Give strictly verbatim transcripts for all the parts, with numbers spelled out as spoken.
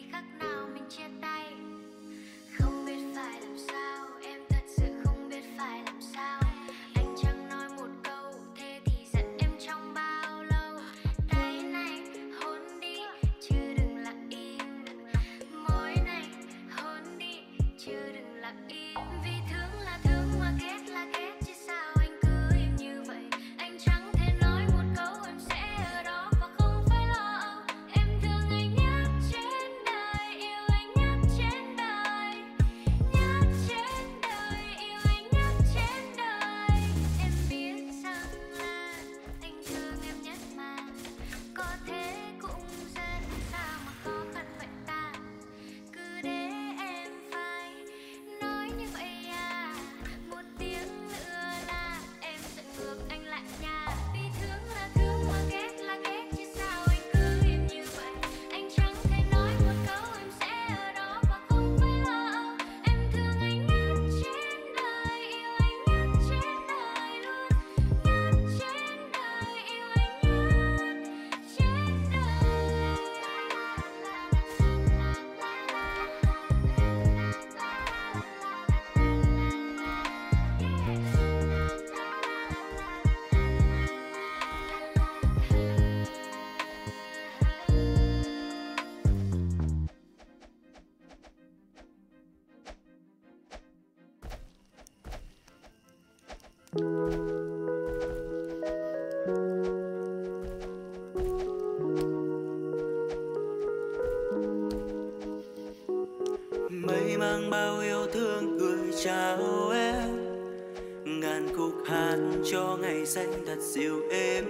khắc nào mình chia tay. Không biết phải làm sao, em thật sự không biết phải làm sao. Anh chẳng nói một câu, thế thì giận em trong bao lâu. Tay này hôn đi, chứ đừng lặng im. Môi này hôn đi, chứ đừng lặng im. Vì thương là thương mà ghét là ghét, chứ sao anh cứ im như vậy. Anh chẳng thể nói một câu em sẽ ở đó và không phải lo. Em thương anh nhất trên đời, yêu anh nhất trên đời. Nhất trên đời, yêu anh nhất trên đời. Em biết rằng là anh thương em nhất mà. Có thế cũng rất sao mà khó khăn vậy ta. Cứ để em phải nói như vậy à. Một tiếng nữa là em sẽ ngược anh lại nhà. Vì thương là thương mà ghét là ghét, chứ sao anh cứ im như vậy. Anh chẳng thể nói một câu em sẽ ở đó và không phải lo. Em thương anh nhất trên đời, yêu anh nhất trên đời luôn. Nhất trên đời, yêu anh nhất trên Mây mang bao yêu thương gửi chào em, ngàn khúc hát cho ngày xanh thật dịu êm.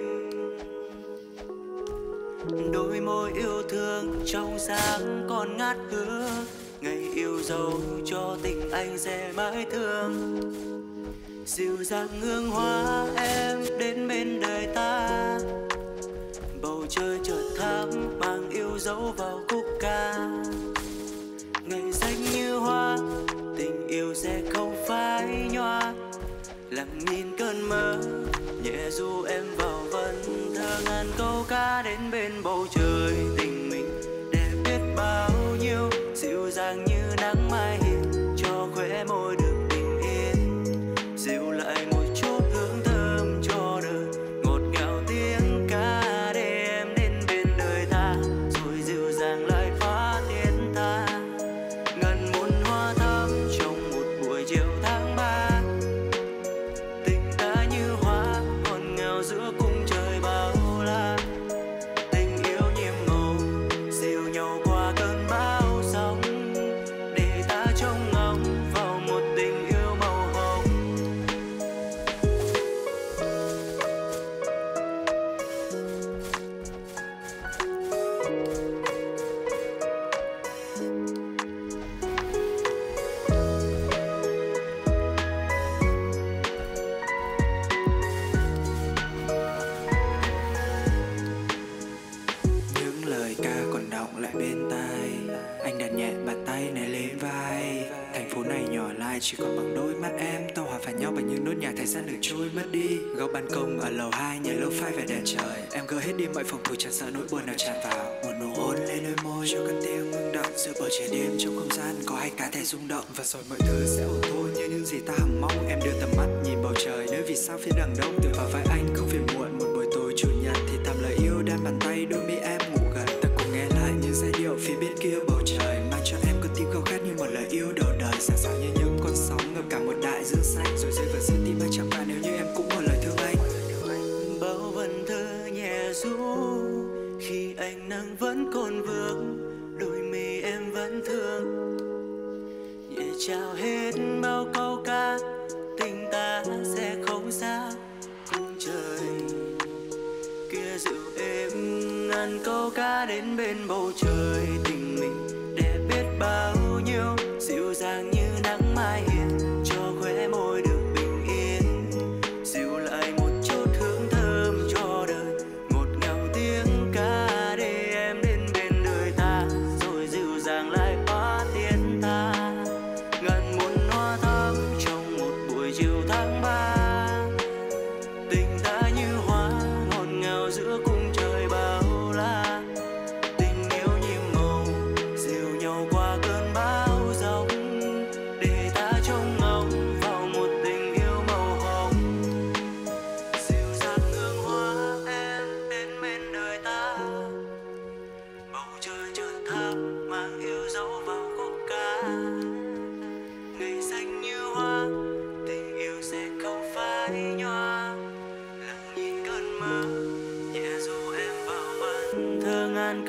Đôi môi yêu thương trong sáng còn ngát hương, ngày yêu dấu cho tình anh sẽ mãi thương. Dịu dàng hương hoa em đến bên đời ta, bầu trời chợt thắm mang yêu dấu vào khúc ca. Ngày xanh như hoa, tình yêu sẽ không phai nhòa. Lặng nhìn cơn mơ, nhẹ du em vào vần thơ. Ngàn câu ca đến bên bầu trời, tình mình đẹp biết bao nhiêu. Dịu dàng như nắng mai hiền, cho khóe môi được bình yên. Dịu lại một chút hương thơm cho đời, ngọt ngào tiếng ca để em đến bên đời ta. Rồi dịu dàng lại phá tiếng ta. Ngàn muôn hoa thắm trong một buổi chiều tháng ba. Tình ta như hoa ngọt ngào giữa cung trời bao la. Tình yêu nhiệm màu dìu nhau qua cơn bão sóng, để ta trông ngóng vào một tình yêu màu hồng. Những lời ca còn đọng lại bên tai, anh đặt nhẹ bàn tay này lên vai. Thành phố này nhỏ lại chỉ còn bằng đôi mắt em, tao hòa phải nhau bằng những nốt nhạc thời gian được trôi mất đi. Góc ban công ở lầu hai nhảy lâu phai về đèn trời, em gỡ hết đi mọi phòng thủ chẳng sợ nỗi buồn nào tràn vào. Một nụ hôn lên đôi môi cho con tim ngưng động, giữa bầu trời đêm trong không gian có hai cá thể rung động. Và rồi mọi thứ sẽ ổn thôi như những gì ta hằng mong. Em đưa tầm mắt nhìn bầu trời nơi vì sao phía đằng đông, tựa vào vai anh không phiền muộn. Một buổi tối chủ nhật thì thầm lời yêu đan bàn tay, đôi mi em ngủ gần. Ta cùng nghe lại những giai điệu phía bên kia bầu trời, mang cho em con tim khao khát như một lời yêu đầu đời. Sẵn sàng như những con sóng ngập cả một đại dương xanh, rồi rơi vào giữa tim anh chẳng bạn nếu như em cũng một lời thương anh. Bao vần thơ nhẹ ru khi ánh nắng vẫn còn vương, đôi mi em vẫn thương. Nhẹ trao hết bao câu ca, tình ta sẽ không xa. Cung trời kia dịu êm, ngàn câu ca đến bên bầu trời. Tình mình đẹp biết bao nhiêu, dịu dàng như nắng mai hiền, cho khóe môi được bình yên. Dịu lại một chút hương thơm cho đời, ngọt ngào tiếng ca để em đến bên đời ta. Rồi dịu dàng lại hóa tiếng ta. Ngàn muôn hoa thắm trong một buổi chiều tháng ba. Tình ta như hoa ngọt ngào giữa cung trời bao la. Tình yêu nhiệm màu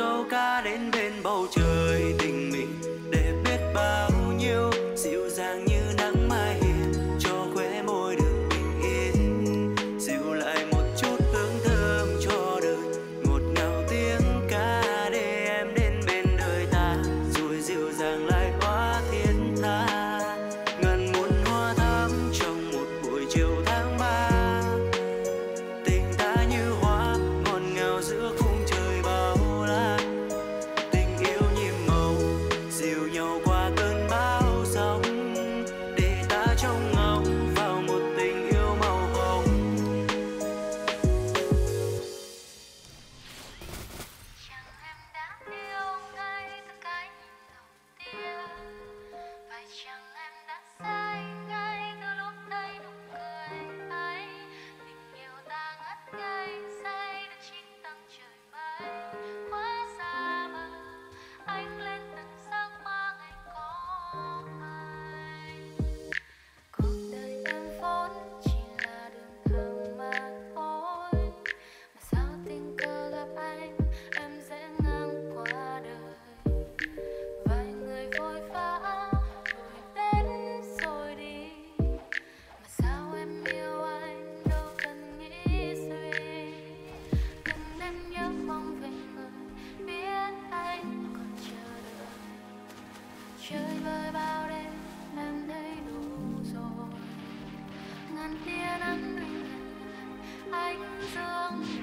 câu ca đến bên bầu trời, tình mình để biết bao nhiêu, dịu dàng như nắng mai hiền cho khóe môi được bình yên, dịu lại một chút hương thơm cho đời, ngọt ngào tiếng ca để em đến bên đời ta, rồi dịu dàng lại hóa thiên tha. Ngàn muôn hoa thắm trong một buổi chiều tháng ba, tình ta như hoa ngọt ngào giữa khung trời bao la, tình yêu nhiệm màu dìu nhau qua cơn bão sóng, để ta trông ngóng vào một tình yêu màu hồng. Chẳng em đã yêu ngay từ cái nhìn đầu tiên, phải chăng em đã say ngay từ lúc thấy nụ cười ấy, tình yêu ta ngất ngây say được chín tầng trời mây, quá xa vời anh lên từng giấc mơ ngày có anh. Cuộc đời em vốn chỉ là đường thẳng mà thôi, mà sao tình cờ gặp anh em dễ ngang qua đời. Vài người vội vã rồi đến rồi đi, mà sao em yêu anh đâu cần nghĩ suy. Từng đêm nhớ mong về người biết anh còn chờ đợi, chơi vơi bao đêm em thấy đủ rồi. Ngàn tia nắng rình rập ánh dương